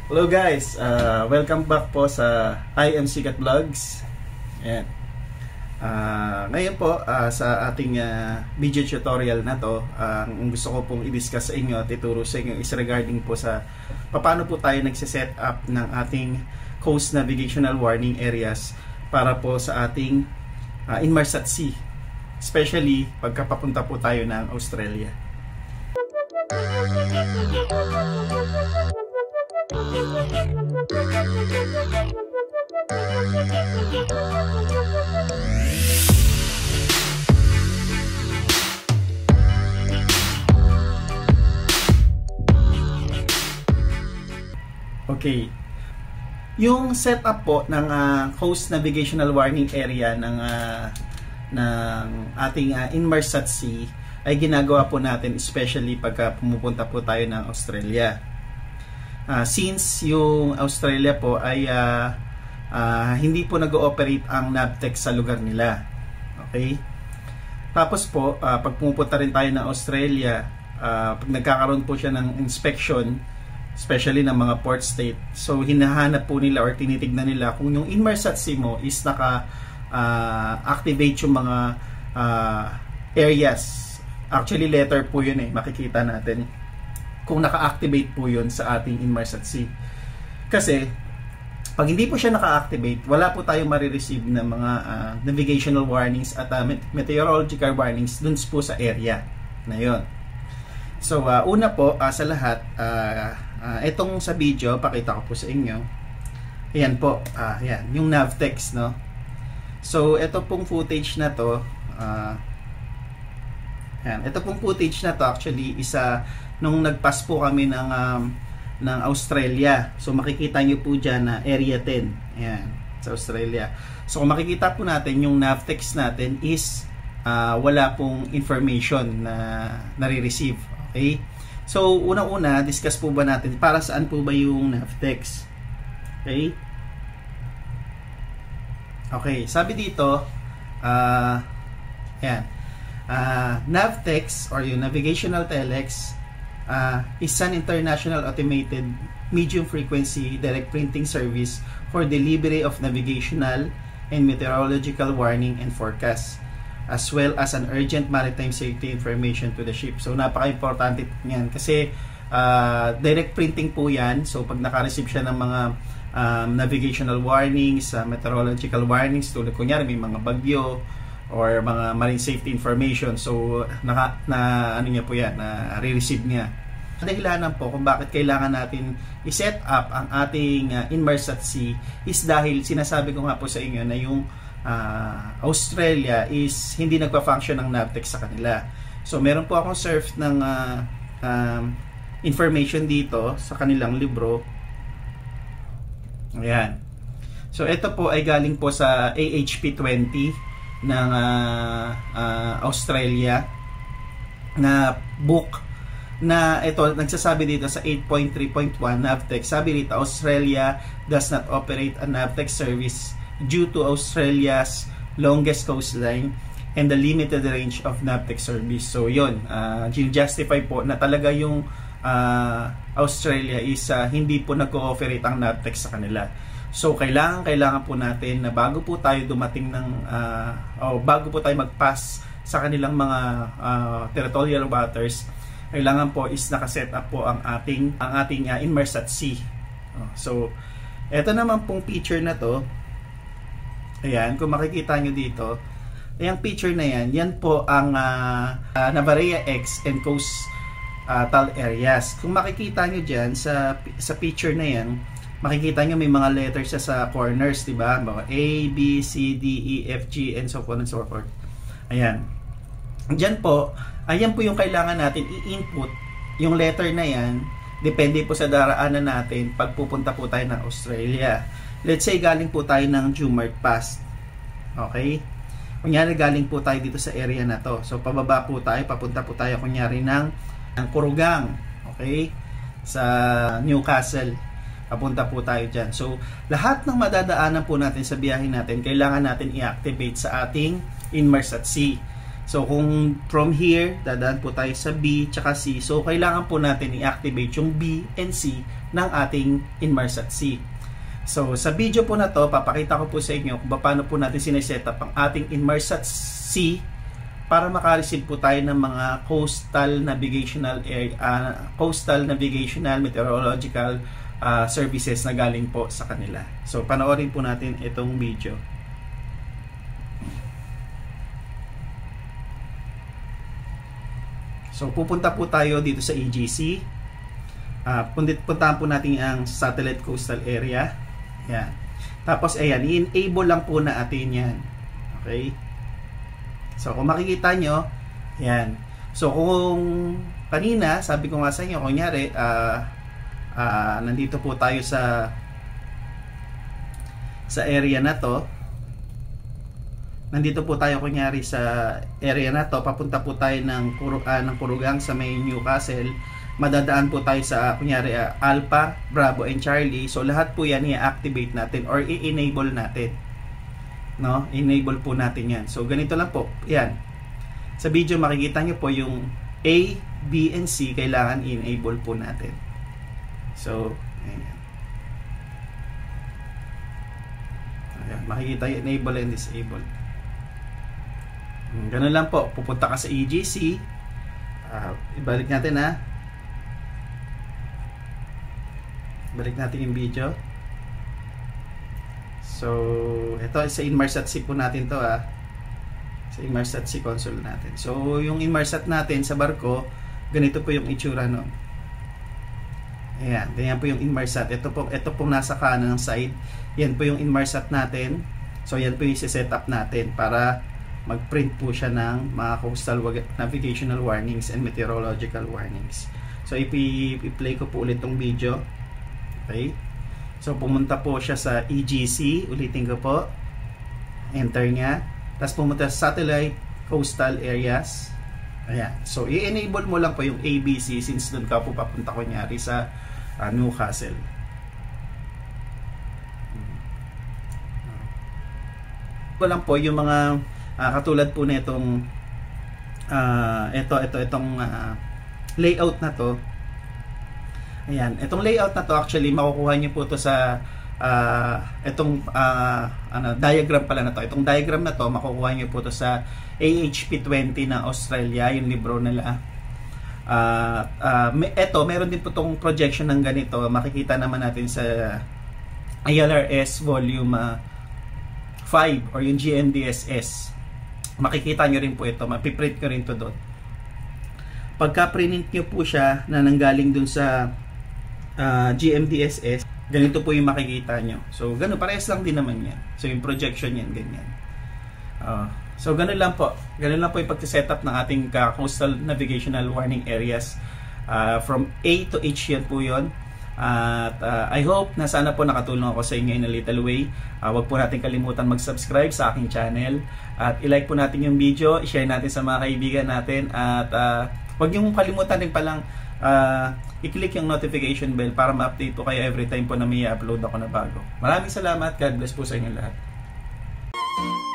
Hello guys, welcome back po sa iEMsicat Vlogs. Ayan. Ngayon po sa ating video tutorial na to, ang gusto ko pong i-discuss sa inyo at ituro sa inyo is regarding po sa paano po tayo nagsiset up ng ating coast navigational warning areas para po sa ating Inm-C, especially pagkapapunta po tayo ng Australia. Okay. Yung setup po ng coast navigational warning area ng ating Inm-C ay ginagawa po natin especially pagka pumupunta po tayo ng Australia. Since yung Australia po ay hindi po nag-ooperate ang NavTex sa lugar nila. Okay? Tapos po, pag pumupunta rin tayo ng Australia, pag nagkakaroon po siya ng inspection, especially ng mga port state, so hinahanap po nila or tinitignan nila kung yung Inm-C mo is naka-activate yung mga areas. Actually, letter po yun makikita natin kung naka-activate po yun sa ating Inm-C. Kasi, pag hindi po siya naka-activate, wala po tayong marireceive ng mga navigational warnings at meteorological warnings dun po sa area na yun. So, una po, sa lahat, itong sa video, pakita ko po sa inyo. Ayan po, ayan, yung NavTex, no? So, ito pong footage na to, ayan, ito pong footage na to actually isa nung nagpass po kami ng Australia. So makikita nyo po dyan na area 10. Ayan, sa Australia. So kung makikita po natin yung NavTex natin is wala pong information na nare-receive. Okay? So unang-una, discuss po ba natin para saan po ba yung NavTex? Okay? Okay, sabi dito, ayan, NavTex or yung Navigational Telex is an international automated medium frequency direct printing service for delivery of navigational and meteorological warning and forecast, as well as an urgent maritime safety information to the ship. So napaka-importante niyan kasi direct printing po yan. So pag naka-receive siya ng mga navigational warnings, meteorological warnings, tulad kunyari may mga bagyo or mga marine safety information, so ano niya po yan, re-receive niya. Dahilanan po kung bakit kailangan natin i-set up ang ating Inm-C is dahil sinasabi ko nga po sa inyo na yung Australia is hindi nagpa-function ng NavTex sa kanila. So meron po akong surf ng information dito sa kanilang libro. Ayan. So ito po ay galing po sa AHP 20 ng Australia na book na ito nagsasabi dito sa 8.3.1 NavTex. Sabi dito, Australia does not operate a NavTex service due to Australia's longest coastline and the limited range of NavTex service. So yun, justify po na talaga yung Australia is hindi po nag-ooperate ang NavTex sa kanila. So kailangan po natin na bago po tayo dumating ng bago po tayo mag-pass sa kanilang mga territorial waters, kailangan po is naka-set up po ang ating Inm-C. So eto naman pong picture na to. Ayan, kung makikita nyo dito, yung picture na yan po ang Navaria X and coastal areas. Kung makikita nyo dyan sa picture na yan, makikita nyo may mga letters sa corners, diba? Mga A, B, C, D, E, F, G, and so on and so forth. Ayan. Diyan po, ayan po yung kailangan natin i-input. Yung letter na yan, depende po sa daraanan natin pag pupunta po tayo ng Australia. Let's say galing po tayo ng Jumart Pass. Okay? Kunyari galing po tayo dito sa area na to. So pababa po tayo, papunta po tayo kunyari ng Kurugang. Okay? Sa Newcastle. Papunta po tayo dyan. So, lahat ng madadaanan po natin sa biyahe natin, kailangan natin i-activate sa ating Inm-C. So kung from here, dadaan po tayo sa B tsaka C. So kailangan po natin i-activate yung B and C ng ating Inmarsat C. So sa video po na to, papakita ko po sa inyo kung paano po natin sineset up ang ating Inmarsat C para makareceive po tayo ng mga coastal navigational meteorological services na galing po sa kanila. So panoorin po natin itong video. So pupunta po tayo dito sa EGC. Puntahan po natin ang satellite coastal area. Yan. Tapos ayan, i-enable lang po na atin yan. Okay? So kung makikita nyo, yan. So kung kanina, sabi ko nga sa inyo, kunyari, nandito po tayo sa area na to. Nandito po tayo kunyari sa area na to, papunta po tayo ng Kurugang sa may Newcastle. Madadaan po tayo sa kunyari Alpha, Bravo and Charlie. So lahat po yan i-activate natin or i-enable natin. No? Enable po natin yan. So ganito lang po. Yan. Sa video makikita nyo po yung A, B and C kailangan i-enable po natin. So ayan. Ayan, makikita yung enable and disable. Ganun lang po, pupunta ka sa EGC, ibalik natin balik natin yung video. So ito sa Inmarsat C po natin to sa Inmarsat C console natin. So yung Inmarsat natin sa barko, ganito po yung itsura nun. Ayan, ganyan po yung Inmarsat. Ito po nasa kanan ng side, yan po yung Inmarsat natin. So yan po yung set-up natin para mag-print po siya ng mga coastal navigational warnings and meteorological warnings. So i-play ko po ulit tong video. Okay? So pumunta po siya sa EGC, ulitin ko po. Enter niya. Tapos pumunta sa satellite coastal areas. Ayan. So i-enable mo lang po yung ABC since doon ka po papunta kunyari sa Newcastle. Ito lang po yung mga katulad po nitong itong layout na to. Ayan, itong layout na to actually makukuha niyo po to sa diagram pala na to. Itong diagram na to makukuha niyo po to sa AHP 20 ng Australia, yung libro nila. Meron din po tong projection ng ganito. Makikita naman natin sa ILRS volume 5 or yung GNDSS. Makikita nyo rin po ito, mapiprint ko rin to doon. Pagka print nyo po siya na nanggaling dun sa GMDSS, ganito po yung makikita nyo. So ganun, parehas lang din naman yan. So yung projection yan, ganyan. So ganun lang po yung pag-setup ng ating coastal navigational warning areas. From A to H yan po yun. At I hope na sana po nakatulong ako sa inyo in a little way. Huwag po natin kalimutan mag-subscribe sa aking channel. At i-like po natin yung video, i-share natin sa mga kaibigan natin. At huwag niyong kalimutan din palang i-click yung notification bell para ma-update po kayo every time po na may upload ako na bago. Maraming salamat. God bless po sa inyo lahat.